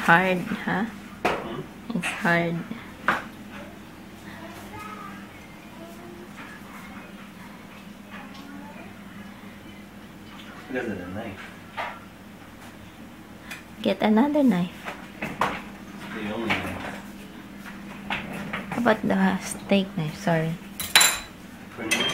hard, huh? Hmm? It's hard. Look at the knife. Get another knife. It's the only knife. How about the steak knife? Sorry. For now.